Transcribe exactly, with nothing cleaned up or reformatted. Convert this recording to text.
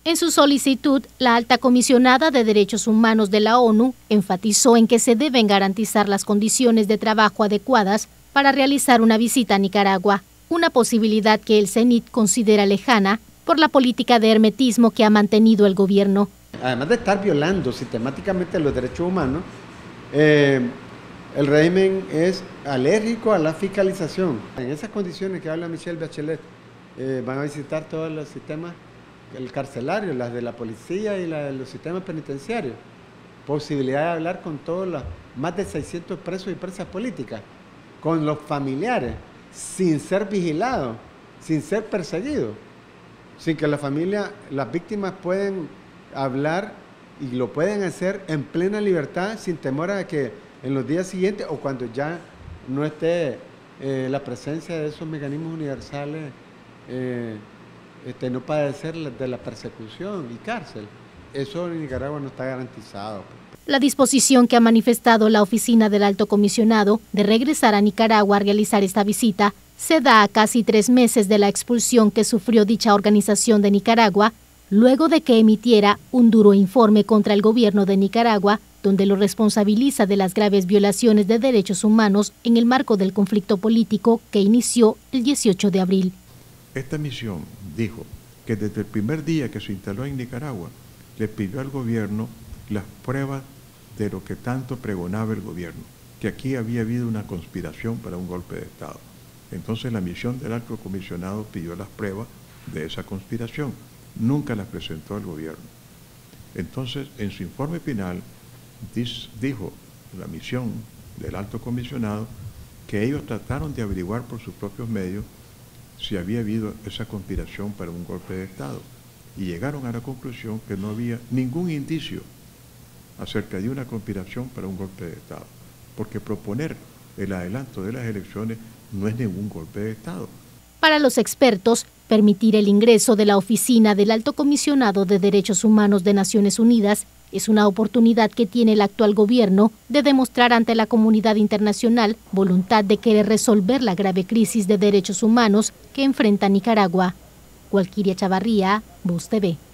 En su solicitud, la alta comisionada de Derechos Humanos de la ONU enfatizó en que se deben garantizar las condiciones de trabajo adecuadas para realizar una visita a Nicaragua, una posibilidad que el CENIT considera lejana por la política de hermetismo que ha mantenido el gobierno. Además de estar violando sistemáticamente los derechos humanos, eh, el régimen es alérgico a la fiscalización. En esas condiciones que habla Michelle Bachelet, eh, van a visitar todos los sistemas, el carcelario, las de la policía y la de los sistemas penitenciarios. Posibilidad de hablar con todos los más de seiscientos presos y presas políticas, con los familiares, sin ser vigilados, sin ser perseguidos, sin que la familia, las víctimas pueden hablar y lo pueden hacer en plena libertad, sin temor a que en los días siguientes o cuando ya no esté eh, la presencia de esos mecanismos universales, eh, este, no padecer de la persecución y cárcel. Eso en Nicaragua no está garantizado. La disposición que ha manifestado la oficina del Alto Comisionado de regresar a Nicaragua a realizar esta visita se da a casi tres meses de la expulsión que sufrió dicha organización de Nicaragua, luego de que emitiera un duro informe contra el gobierno de Nicaragua, donde lo responsabiliza de las graves violaciones de derechos humanos en el marco del conflicto político que inició el dieciocho de abril. Esta misión dijo que desde el primer día que se instaló en Nicaragua, le pidió al gobierno las pruebas de lo que tanto pregonaba el gobierno, que aquí había habido una conspiración para un golpe de Estado. Entonces la misión del Alto Comisionado pidió las pruebas de esa conspiración. Nunca las presentó al gobierno. Entonces, en su informe final, dijo la misión del Alto Comisionado que ellos trataron de averiguar por sus propios medios si había habido esa conspiración para un golpe de Estado y llegaron a la conclusión que no había ningún indicio acerca de una conspiración para un golpe de Estado, porque proponer el adelanto de las elecciones no es ningún golpe de Estado. Para los expertos, permitir el ingreso de la oficina del Alto Comisionado de Derechos Humanos de Naciones Unidas es una oportunidad que tiene el actual gobierno de demostrar ante la comunidad internacional voluntad de querer resolver la grave crisis de derechos humanos que enfrenta Nicaragua. Walkiria Chavarría, Voz T V.